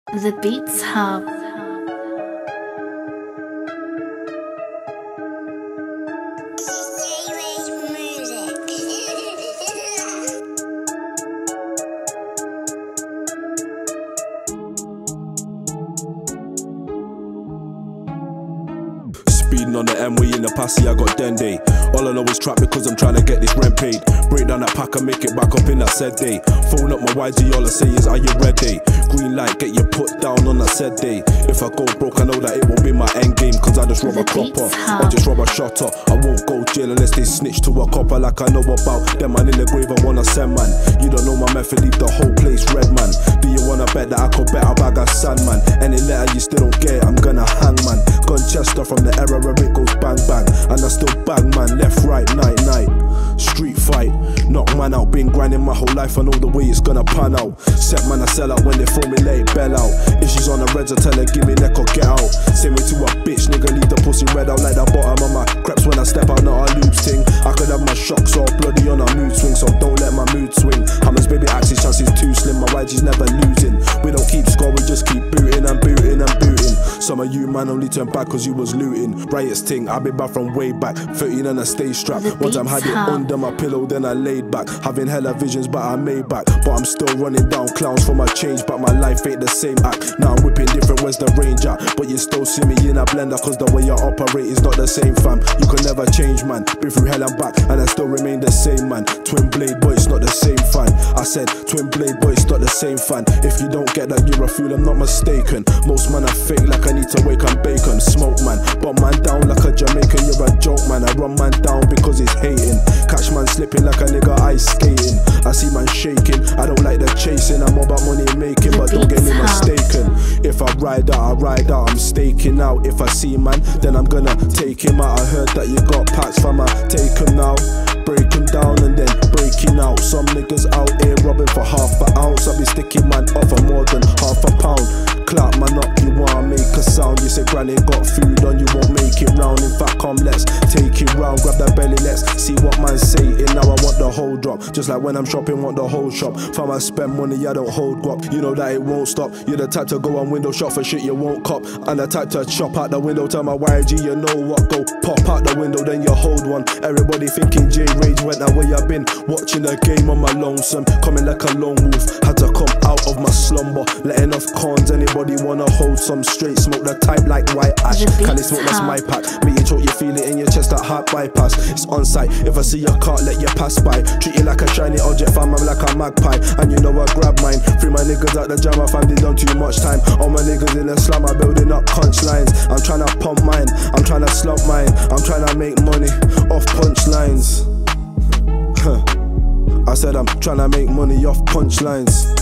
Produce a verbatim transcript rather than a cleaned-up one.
The Beats Hub. Speeding on the M-way in the passy, I got Dende. All I know is trap because I'm trying to get this rent paid. Break down that pack and make it back up in that said day. Phone up my Y G, all I say is, are you ready? Green light, get your put down on that said day. If I go broke, I know that it won't be my end game, cause I just rob a copper, or just rob a shutter. I won't go jail unless they snitch to a copper like I know about them man in the grave I wanna send man. You don't know my method, leave the whole place red man. Do you wanna bet that I could bet a bag of sand man? Any letter you still don't get, I'm gonna hang man. Gun Chester from the era where it goes bang bang, and I still bang man, left right night night. Street fight, knock man out, been grinding my whole life, I know the way it's gonna pan out. Set man I sell out when they throw me late bell out. If she's on the reds I tell her give me neck or get out. Same way to a bitch nigga, leave the pussy red out like the bottom of my creps when I step out, not a loops ting. I could have my shocks all bloody on a mood swing, so don't let my mood swing. Hammers baby axis chances too slim, my Y G's never losing. We don't keep score, we just keep booting and booting and booting. Some of you man only turn back cause you was looting. Riots ting, I been back from way back, thirteen and a stage strap. One time had it under my pillow, then I laid back. Having hella visions but I made back. But I'm still running down clowns for my change, but my life ain't the same act. Now I'm whipping different, where's the range at? But you still see me in a blender cause the way you operate is not the same fam. You can never change man, been through hell and back and I still remain the same man. Twin blade boy, it's not the same fan. I said twin blade boy, it's not the same fan. If you don't get that you're a fool, I'm not mistaken. Most man are fake like I need to wake and bacon. Smoke man, but man down like a Jamaican. You're a joke man, I run man down because he's hating. Catch man slipping like a nigga ice skating. I see man shaking, I don't like the chasing. I'm all about money making, but don't get me mistaken. If I ride out, I ride out, I'm staking out. If I see man, then I'm gonna take him out. I heard that you got packs fam, I take him now. Break him down and then breaking out. Some niggas out here robbing for half an ounce. I be sticking man off for more than half a pound. Clap man up, you wanna make a sound. You say granny got food on, you won't make it round. In fact come let's take it round. Grab that belly, let's see what man's saying. Now I want the whole drop, just like when I'm shopping, want the whole shop. Fam I spend money, I don't hold guap. You know that it won't stop. You're the type to go on window shop for shit you won't cop, and the type to chop out the window. Tell my Y G you know what, go pop out the window then you hold one. Everybody thinking J Rage went that way. I've been watching the game on my lonesome, coming like a lone wolf. Had to come out of my slumber, letting off cons. Anybody wanna hold some straight smoke, the type like white ash. Can they smoke, that's my pack. Make you choke, you feel it in your chest, that heart bypass. It's on site, if I see you can't let you pass by. Treat you like a shiny object, fam, I'm like a magpie. And you know I grab mine, free my niggas out the jam, I found they done too much time. All my niggas in the slum are building up punch lines. I'm trying to pump mine, I'm trying to slump mine. I'm trying to make money off punch lines. I said I'm trying to make money off punchlines.